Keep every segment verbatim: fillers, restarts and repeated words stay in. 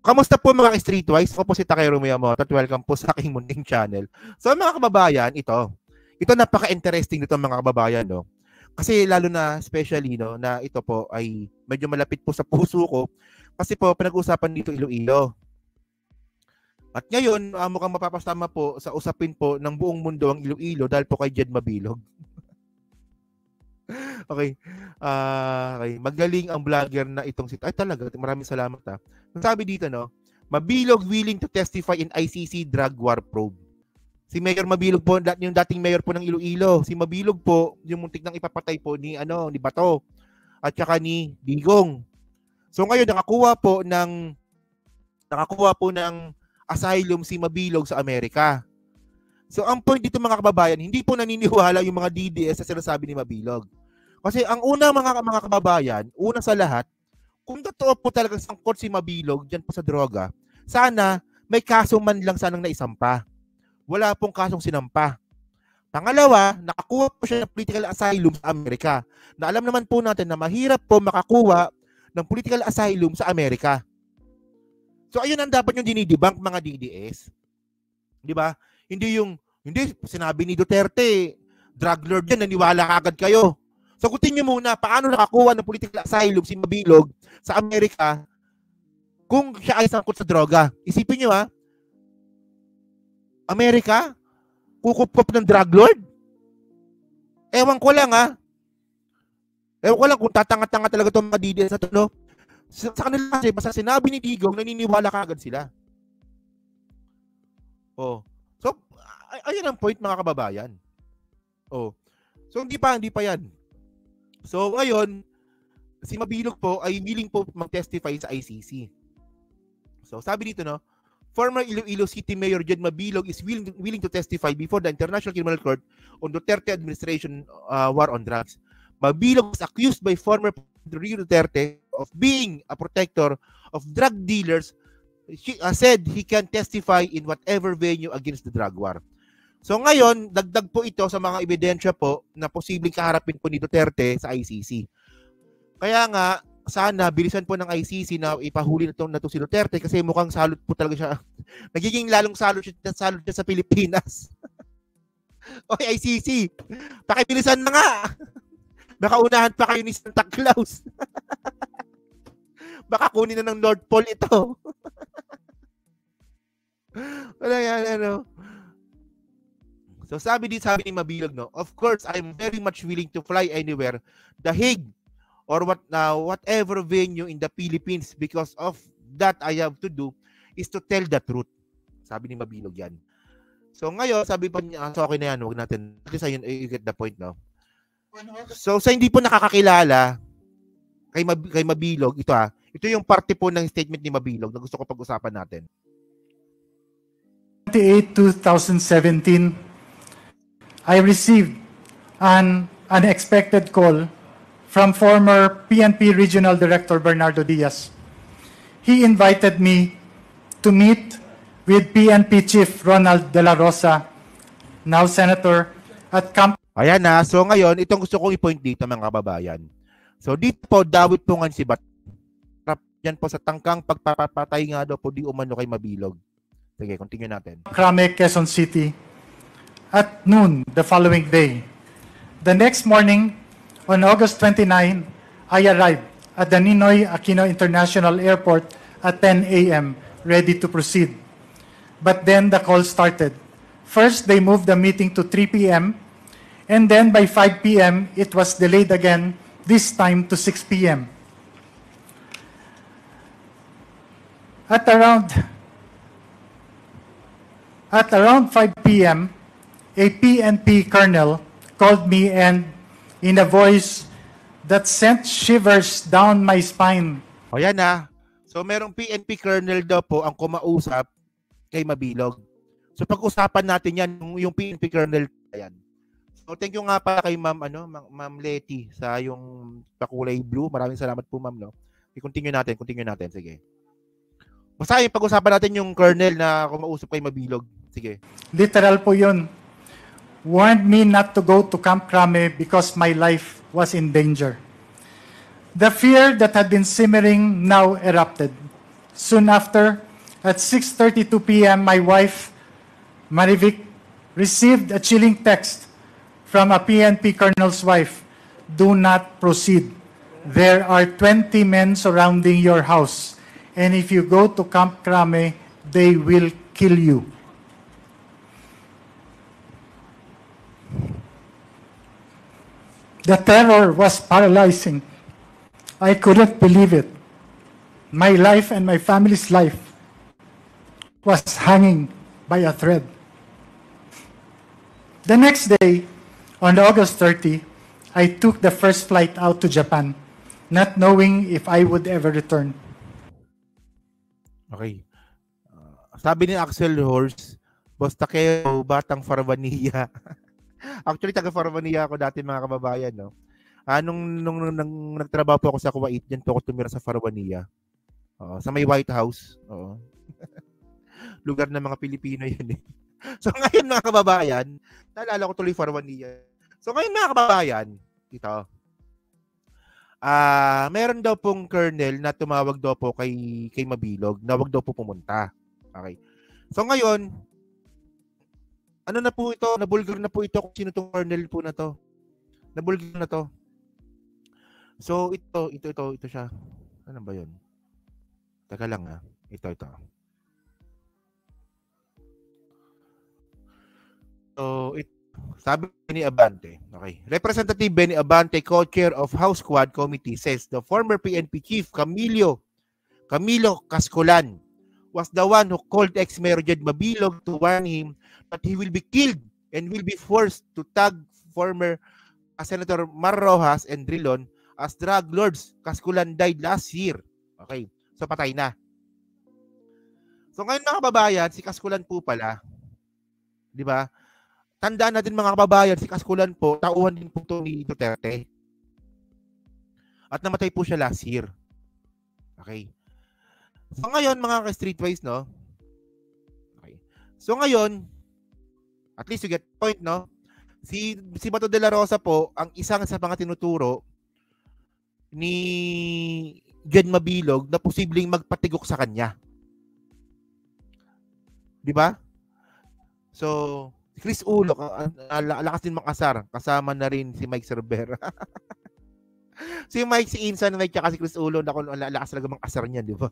kamusta po mga Streetwise? Ako po si Takero Miyamoto at welcome po sa aking munting channel. So mga kababayan, ito. Ito napaka-interesting nito mga kababayan, no? Kasi lalo na especially, no, na ito po ay medyo malapit po sa puso ko kasi po pinag-usapan dito Iloilo. At ngayon, uh, mukhang mapapasama po sa usapin po ng buong mundo ang Iloilo dahil po kay Jed Mabilog. Okay. Uh, okay. Magaling ang vlogger na itong si... Ay talaga, maraming salamat ha. Sabi dito, no? Mabilog willing to testify in I C C drug war probe. Si Mayor Mabilog po, yung dating mayor po ng Iloilo. Si Mabilog po, yung muntik nang ipapatay po ni, ano, ni Bato at saka ni Digong. So ngayon, nakakuha po ng nakakuha po ng asylum si Mabilog sa Amerika. So ang point dito mga kababayan, hindi po naniniwala yung mga D D S sa sinasabi ni Mabilog. Kasi ang unang mga mga kababayan, una sa lahat, kung totoo po talagang sangkot si Mabilog diyan po sa droga, sana may kaso man lang sanang naisampa. Wala pong kasong sinampa. Pangalawa, nakakuha po siya ng political asylum sa Amerika. Na alam naman po natin na mahirap po makakuha ng political asylum sa Amerika. So ayun ang dapat yung dinidebunk mga D D S. 'Di ba? Hindi yung, hindi, sinabi ni Duterte, drug lord yan, naniwala agad kayo. Sagutin niyo muna, paano nakakuha ng political asylum si Mabilog sa Amerika kung siya ay sangkot sa droga? Isipin niyo ha, Amerika, kukup-kup ng drug lord? Ewan ko lang ha. Ewan ko lang kung tatanga-tanga talaga itong mga D D S na ito, no? Sa, sa kanila kasi, basta sinabi ni Digong, naniniwala kagad sila. Oh. So, ayun ang point mga kababayan. Oh. So, hindi pa, hindi pa yan. So, ngayon, si Mabilog po ay willing po mag-testify sa I C C. So, sabi dito, no, former Iloilo City Mayor Jed Mabilog is willing, willing to testify before the International Criminal Court on Duterte administration uh, war on drugs. Mabilog was accused by former Rio Duterte of being a protector of drug dealers. She uh, said he can testify in whatever venue against the drug war. So ngayon, dagdag po ito sa mga ebidensya po na posibleng kaharapin po ni Duterte sa I C C. Kaya nga, sana bilisan po ng I C C na ipahuli na ito na to si Duterte kasi mukhang salot po talaga siya. Nagiging lalong salot siya, salot siya sa Pilipinas. Okay, I C C, pakibilisan na nga. Baka unahan pa kayo ni Santa Claus. Baka kunin na ng Lord Paul ito. Wala yan, ano. So sabi din, sabi ni Mabilog, no, of course, I'm very much willing to fly anywhere, The Hague, or what now, whatever venue in the Philippines, because of that I have to do is to tell the truth. Sabi ni Mabilog yan. So ngayon, sabi pa niya, so okay na yan, huwag natin, at least ayun, you get the point, no? So sa hindi po nakakakilala kay, Mab kay Mabilog, ito ha, ito yung parte po ng statement ni Mabilog na gusto ko pag-usapan natin. twenty-eight, two thousand seventeen, I received an unexpected call from former P N P Regional Director Bernardo Diaz. He invited me to meet with P N P Chief Ronald De La Rosa, now Senator, at Camp. Ayan na. So ngayon, itong gusto kong i-point dito mga kababayan. So dito po, dawit po nga si Bat. Yan po sa tangkang pagpapatay nga daw po di umano kay Mabilog. Sige, continue natin. Crame, Quezon City, at noon the following day. The next morning, on August twenty-ninth, I arrived at the Ninoy Aquino International Airport at ten A M, ready to proceed. But then the call started. First, they moved the meeting to three P M, and then by five P M, it was delayed again, this time to six P M At around, at around five P M, a P N P colonel called me and in a voice that sent shivers down my spine. O yan na. So merong P N P colonel daw po ang kumausap kay Mabilog. So pag-usapan natin yan, yung, yung P N P colonel yan. So thank you nga pa kay Ma'am ano, Ma'am Letty sa yung pakulay blue. Maraming salamat po Ma'am, no. I-continue natin, continue natin, sige. Basta yung pag-usapan natin yung colonel na kumausap kay Mabilog. Sige. Literal po yun. Warned me not to go to Camp Crame because my life was in danger. The fear that had been simmering now erupted. Soon after, at six thirty-two p m, my wife, Marivic, received a chilling text from a P N P colonel's wife. Do not proceed. There are twenty men surrounding your house, and if you go to Camp Crame, they will kill you. The terror was paralyzing. I couldn't believe it. My life and my family's life was hanging by a thread. The next day, on August thirtieth, I took the first flight out to Japan, not knowing if I would ever return. Okay. Uh, sabi ni Axel Horst, basta kayo batang Farvania. Actually, taga Farvania ako dati, mga kababayan, no? Ah, nung, nung, nung, nung nagtrabaho po ako sa Kuwait, dyan po ako tumira sa Farvania. Uh, sa may White House. Oo. Lugar ng mga Pilipino yun eh. So ngayon, mga kababayan, naalala ko tuloy Farvania. So ngayon, mga kababayan, ito, ah, uh, meron daw pong colonel na tumawag daw po kay, kay Mabilog, na wag daw po pumunta. Okay. So ngayon, ano na po ito? Nabulgar na po ito kung sino itong colonel po na to. Nabulgar na to. So ito, ito, ito, ito siya. Ano ba yun? Teka lang ah. Ito, ito. So, it, sabi ni Abante, okay. Representative Benny Abante, co-chair of House Quad Committee, says the former P N P chief Camilo Camilo Cascolan was the one who called ex-mayor Jed Mabilog to warn him that he will be killed and will be forced to tag former uh, Senator Mar Rojas and Drilon as drug lords. Cascolan died last year. Okay. So, patay na. So, ngayon mga kababayan, si Cascolan po pala, di ba? Tandaan natin mga kababayan, si Cascolan po, tauhan din po ito ni Duterte. At namatay po siya last year. Okay. So ngayon, mga ka-streetwise, no? Okay. So ngayon, at least you get the point, no? Si, si Bato de la Rosa po, ang isang sa mga tinuturo ni Jed Mabilog na posibleng magpatigok sa kanya. Di ba? So, Chris Ulo, uh, lakas din makasar. Kasama na rin si Mike Cervera. si Mike, si Insan, Mike, tsaka si Chris Ulo, lakas talaga makasar niya, di ba?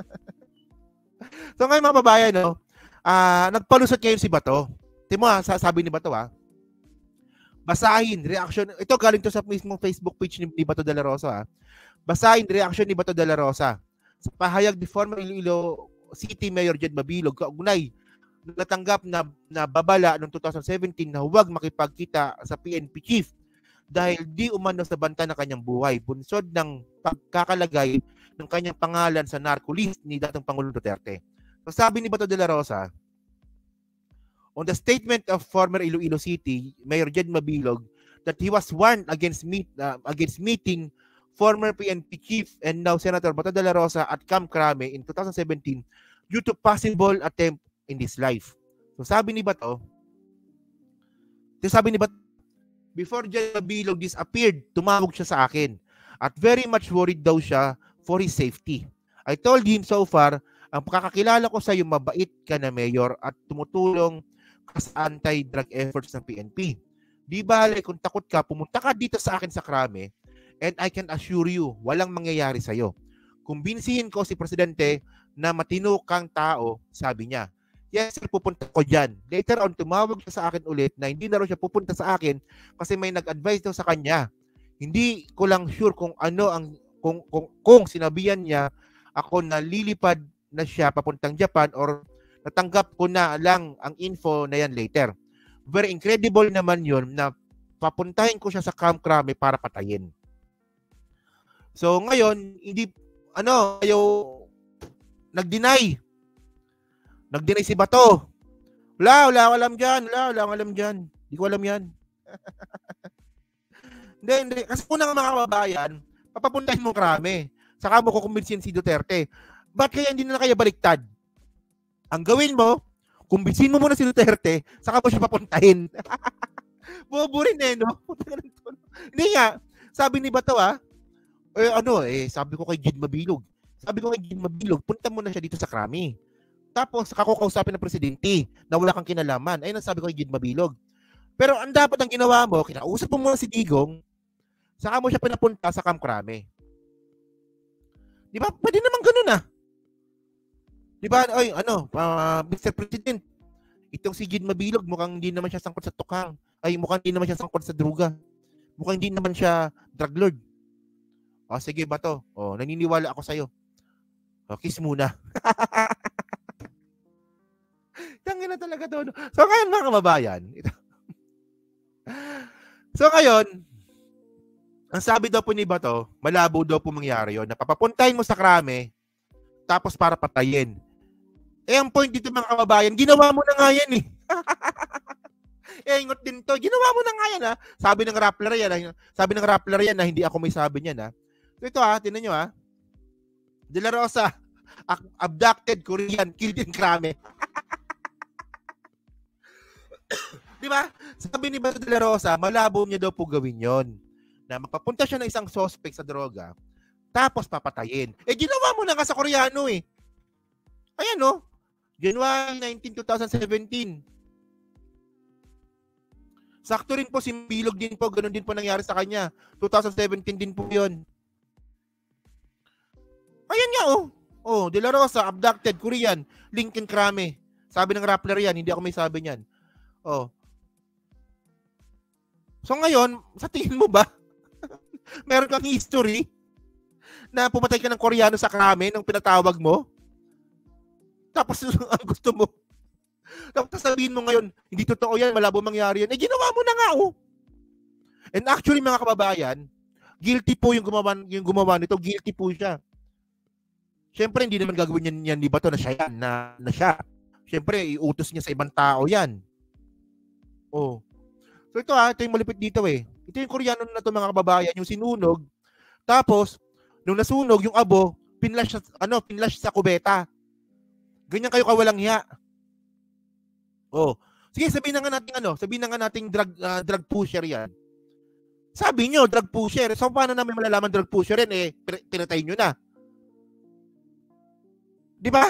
So ngayon mga babayan, no, uh, nagpalusot ngayon si Bato. Timo ha, sabi ni Bato ha, basahin, reaction, ito galing to sa mismong Facebook page ni, ni Bato de la Rosa ha. Basahin, reaction ni Bato de la Rosa sa pahayag ni former Iloilo City Mayor Jed Mabilog, kaugnay natanggap na, na babala noong two thousand seventeen na huwag makipagkita sa P N P chief dahil di umano sa banta ng kanyang buhay, bunsod ng pagkakalagay ng kanyang pangalan sa narco list ni dating Pangulong Duterte. So sabi ni Bato de la Rosa, on the statement of former Iloilo City Mayor Jed Mabilog that he was warned against meet uh, against meeting former P N P chief and now Senator Bato de la Rosa at Camp Crame in two thousand seventeen due to possible attempt in this life. So sabi ni Bato, sabi ni Bato, before Jed Mabilog disappeared, tumawag siya sa akin at very much worried daw siya for his safety. I told him so far, ang pagkakakilala ko sa iyo, mabait ka na mayor at tumutulong ka sa anti-drug efforts ng P N P. Di bale, kung takot ka, pumunta ka dito sa akin sa Crame and I can assure you, walang mangyayari sa iyo. Kumbinsihin ko si Presidente na matino kang tao, sabi niya. Yes, sir, pupunta ko dyan. Later on, tumawag siya sa akin ulit na hindi na raw siya pupunta sa akin kasi may nag-advise daw sa kanya. Hindi ko lang sure kung ano ang, kung, kung, kung sinabihan niya ako na lilipad na siya papuntang Japan or natanggap ko na lang ang info na yan later. Very incredible naman yun na papuntahin ko siya sa Camp Crame para patayin. So ngayon, hindi, ano, ayaw, nag-deny. Nag-deny si Bato. Wala, wala ko alam dyan. Wala, wala ko alam dyan. Hindi ko alam yan. Hindi, hindi. Kasi kung mga kababayan, papapuntahin mo Crame. Saka mo kukumbinsin si Duterte. Ba't kaya hindi na kaya baliktad? Ang gawin mo, kumbinsin mo muna si Duterte, saka mo siya papuntahin. Bobo rin eh, no? Hindi nga. Sabi ni Bato ah, eh ano eh, sabi ko kay Jed Mabilog, Sabi ko kay Jed Mabilog, punta mo na siya dito sa Krami. Tapos, kakukausapin ng presidente na wala kang kinalaman. Ayun ang sabi ko kay Jed Mabilog. Pero ang dapat ang ginawa mo, kinausap mo muna si Digong, saka mo siya pinapunta sa Camp Crame. Di ba? Pwede naman ganun ah. Di ba? Ay, ano, uh, Mister President, itong si Jed Mabilog, mukhang hindi naman siya sangkot sa tukhang. Ay, mukhang hindi naman siya sangkot sa druga. Mukhang hindi naman siya drug lord. O, sige ba to? O, naniniwala ako sa'yo. O, kiss muna. Tangin na talaga to. So, ngayon mga kababayan. So, ngayon, ang sabi daw po ni Bato, malabo daw po mangyari yun. Napapapuntahin mo sa Krame, tapos para patayin. Eh, ang point dito mga kababayan, ginawa mo na nga yan eh. Eh, ingot din to. Ginawa mo na nga yan ha. Sabi ng Rappler yan ha. Sabi ng Rappler yan na hindi ako may sabi niyan ha. So, ito ha, tinan nyo ha. De La Rosa, abducted Korean, killed in Krame. Di ba? Sabi ni Bato De La Rosa, malabo niya daw po gawin yon. Na magpapunta siya ng isang suspect sa droga, tapos papatayin. Eh, ginawa mo na nga sa Koreano eh. Ayan no, January nineteenth, twenty seventeen. Sakto rin po si Bilog din po, ganun din po nangyari sa kanya. twenty seventeen din po yun. Ayan nga oh. Oh, De La Rosa, abducted, Korean, Lincoln Krame. Sabi ng Rappler yan, hindi ako may sabi niyan. Oh. So ngayon, sa tingin mo ba, meron kang history na pumatay ka ng Koreano sa Krame nung pinatawag mo? Tapos ang gusto mo, tapos sabihin mo ngayon, hindi totoo yan, malabo mangyari yan. Eh, ginawa mo na nga, oh. And actually, mga kababayan, guilty po yung gumawa, yung gumawa nito, guilty po siya. Siyempre, hindi naman gagawin yan, yan ni Bato na siya yan, na, na siya. Siyempre, iutos niya sa ibang tao yan. Oh. So ito ha, ito yung malupit dito eh. Ito yung Koreano na ito mga kababayan, yung sinunog. Tapos, nung nasunog, yung abo, pinlash, ano, pinlash sa kubeta. Ganyan kayo kawalang hiya. Oh. Sige, sabihin na nga natin ano, sabihin na nga nating drug, uh, drug pusher yan. Sabi nyo, drug pusher. So, paano namin malalaman drug pusher yan eh, pinatay nyo na. Di ba?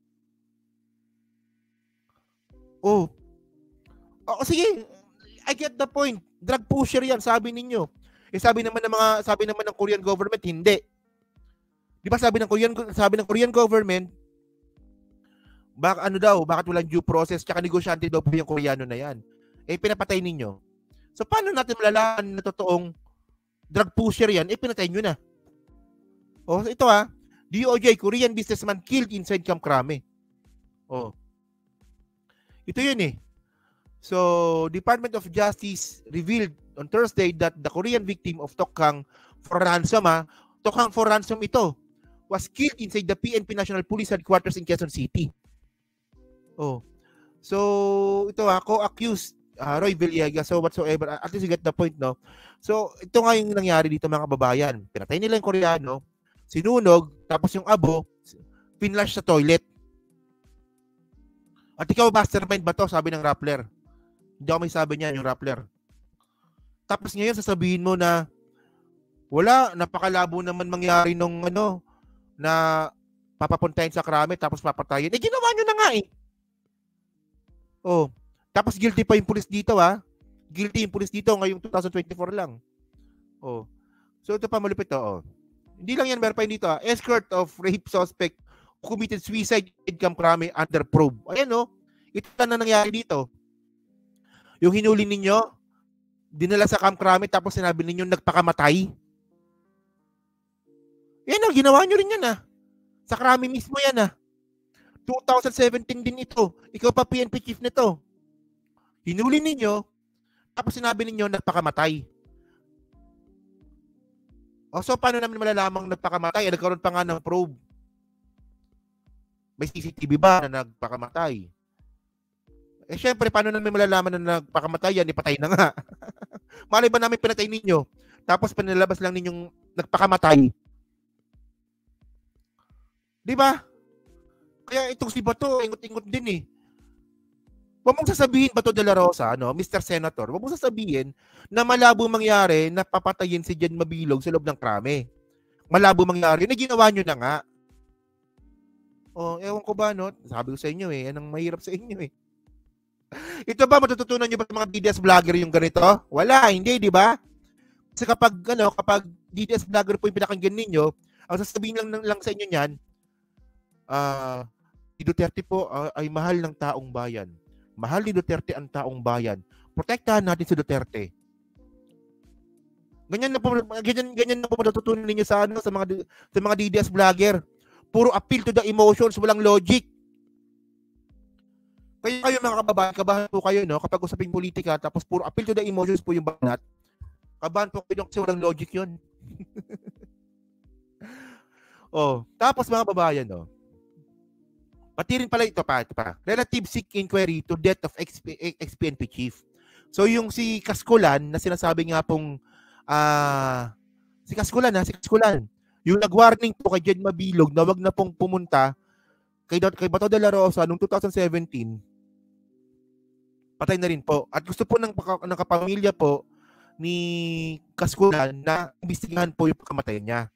Oh. Oh, sige. I get the point. Drug pusher yan, sabi ninyo. Eh sabi naman ng mga sabi naman ng Korean government hindi. 'Di ba sabi ng Korean sabi ng Korean government bak ano daw, bakit walang due process, tsaka negosyante daw po yung Koreano na yan. Eh pinapatay ninyo. So paano natin malalaman na totoong drug pusher yan? Eh pinatay niyo na. Oh, ito ah. D O J, Korean businessman killed inside Camp Crame. Oh. Ito yun eh. So, Department of Justice revealed on Thursday that the Korean victim of Tokhang for ransom, ah, Tokhang for ransom ito, was killed inside the P N P National Police Headquarters in Quezon City. Oh. So, ito ah, co-accused uh, Roy Villegas, so whatsoever, at least you get the point, no? So, ito nga yung nangyari dito mga kababayan. Pinatay nila yung Koreano, sinunog, tapos yung abo, pinlash sa toilet. At ikaw, mastermind ba to? Sabi ng Rappler. Hindi ako may sabi niya, yung Rappler. Tapos ngayon, sasabihin mo na wala, napakalabo naman mangyari nung ano, na papapuntahin sa Krame, tapos papatayin. Eh, ginawa nyo na nga eh. Oh. Tapos guilty pa yung pulis dito, ha? Guilty yung pulis dito ngayong twenty twenty-four lang. Oh. So, ito pa malupit to, oh. Hindi lang yan, meron pa yun dito, ha? Escort of rape suspect committed suicide in Camp Crame under probe. Ayan, no? Ito na nangyari dito. Yung hinuli ninyo, dinala sa Camp Crame, tapos sinabi ninyo nagpakamatay. Yan, no? Ginawa nyo rin yan, ha? Sa Crame mismo yan, ha? twenty seventeen din ito. Ikaw pa P N P chief nito. Hinuli ninyo, tapos sinabi ninyo nagpakamatay. O, so paano namin malalamang nagpakamatay? Nagkaroon pa nga ng probe. May C C T V ba na nagpakamatay? Eh, syempre, paano namin malalaman na nagpakamatay yan? Ipatay na nga. Malay ba namin pinatay ninyo? Tapos pinalabas lang ninyong nagpakamatay. Di ba? Kaya itong si Bato, ingot-ingot din eh. Huwag mong sasabihin, Bato de la Rosa, ano, Mister Senator, huwag mong sasabihin na malabo mangyari na papatayin si Jed Mabilog sa loob ng Krame. Malabo mangyari. Na ginawa nyo na nga. Oh, ewan ko ba, no? Sabi ko sa inyo eh, yan ang mahirap sa inyo eh. Ito ba, matututunan nyo ba mga D D S vlogger yung ganito? Wala, hindi, di ba? Kasi kapag, ano, kapag D D S vlogger po yung pinakinggan ninyo, ang sasabihin lang, lang sa inyo niyan, ah, uh, si Duterte po uh, ay mahal ng taong bayan. Mahal ni Duterte ang taong bayan. Protektahan natin si Duterte. Ganyan na po, ganyan, ganyan na po matututunan ninyo sa, ano, sa mga, sa mga D D S vlogger. Puro appeal to the emotions, walang logic. Kaya kayo mga kababayan, kabahan po kayo, no? Kapag usaping politika, tapos puro appeal to the emotions po yung banat, kabahan po kayo kasi walang logic yun. Oh, tapos mga kababayan, no? Pati rin pala ito pa, ito pa. Relative seek inquiry to death of X P N P chief. So yung si Kaskulan, na sinasabi nga pong, ah, uh, si Kaskulan, ha? Si Kaskulan. Yung nag-warning po kay Jed Mabilog na wag na pong pumunta kay, kay Bato de la Rosa noong twenty seventeen, patay na rin po. At gusto po ng, ng kapamilya po ni Kaskulan na imbestigahan po yung pagkamatay niya.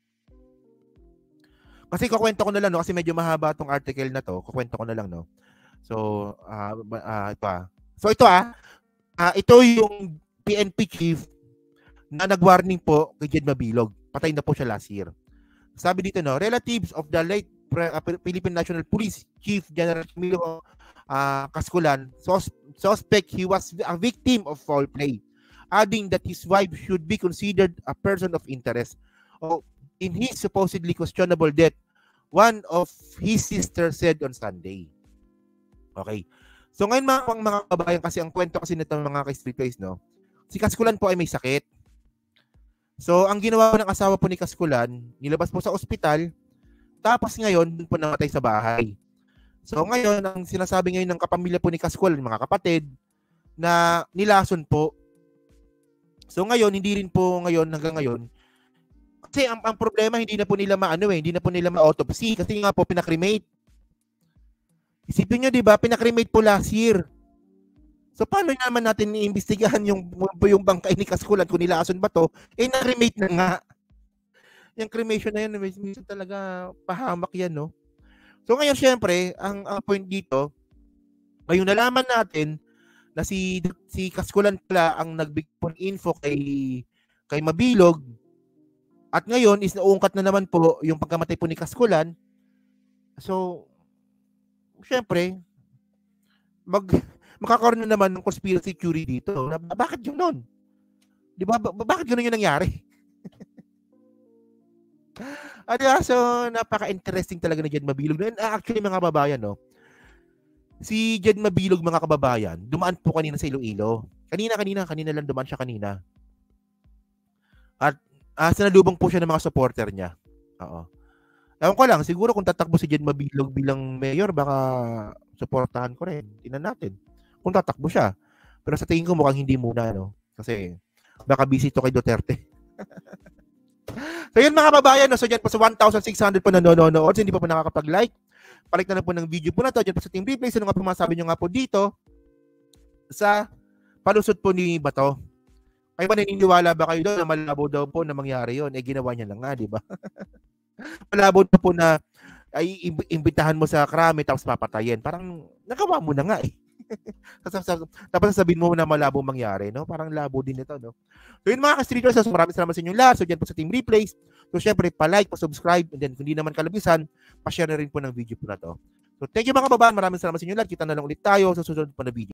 Kasi kukwento ko na lang, no? Kasi medyo mahaba itong article na to. Kukwento ko na lang, no? So, uh, uh, ito ah. So, ito ah. Uh, ito yung P N P chief na nag-warning po kay Jed Mabilog. Patay na po siya last year. Sabi dito, no, relatives of the late uh, Philippine National Police Chief General Emilio uh, Kaskulan sus- suspect he was a victim of foul play, adding that his wife should be considered a person of interest. Oh, in his supposedly questionable death, one of his sisters said on Sunday. Okay. So ngayon mga, mga kabayan, kasi ang kwento kasi nito mga ka-street face, no, si Kaskulan po ay may sakit. So, ang ginawa po ng asawa po ni Kaskulan, nilabas po sa ospital, tapos ngayon, dun po namatay sa bahay. So, ngayon, ang sinasabi ngayon ng kapamilya po ni Kaskulan, mga kapatid, na nilason po. So, ngayon, hindi rin po ngayon, hanggang ngayon, kasi ang, ang problema, hindi na po nila maano eh, hindi na po nila ma-autopsy, kasi nga po, pinakremate. Isipin nyo, di ba, pinakremate po last year. So, paano naman natin iimbestigahan yung, yung bangkay ni Kaskulan kung nilason ba to? Eh, na-cremate na nga. Yung cremation na yan, minsan talaga pahamak yan, no? So, ngayon, syempre, ang, ang point dito, ngayong nalaman natin na si, si Kaskulan pala ang nagbigay info kay, kay Mabilog, at ngayon, is nauungkat na naman po yung pagkamatay po ni Kaskulan. So, syempre, mag... makakaroon na naman ng conspiracy theory dito. Na, bakit yung nun? Di ba? Ba- bakit gano'n yung nangyari? Ano, so, napaka-interesting talaga ni Jed Mabilog. And, uh, actually, mga kababayan, no? Si Jed Mabilog, mga kababayan, dumaan po kanina sa Iloilo. Kanina, kanina, kanina lang dumaan siya kanina. At uh, sinalubong po siya ng mga supporter niya. Oo. Ewan ko lang, siguro kung tatakbo si Jed Mabilog bilang mayor, baka supportahan ko rin. Tingnan natin kung tatakbo siya. Pero sa tingin ko mukhang hindi muna, no? Kasi baka busy to kay Duterte. So yun mga kababayan, no? So dyan po sa one thousand six hundred po na nanonood, so hindi pa po nakakapag-like. Palik na po ng video po na to. Dyan po sa Team Replay, so nga po masabi nyo nga po dito sa palusot po ni Bato. Kayo ba naniniwala ba kayo doon na malabo daw po na mangyari yun? Eh ginawa niya lang nga, di ba? Malabo na po na ay imbitahan mo sa krami tapos papatayin. Parang nagawa mo na nga eh. Tapos sasabihin mo na malabo mangyari, no? Parang labo din ito, no? So yun mga ka-streeters, so maraming salamat sa inyong lahat. So dyan po sa Team Replays. So syempre, pa-like, pa-subscribe, and then kung hindi naman kalabisan, pa-share na rin po ng video po na to. So thank you mga kababayan, maraming salamat sa inyong lahat. Kita na lang ulit tayo sa susunod po na video.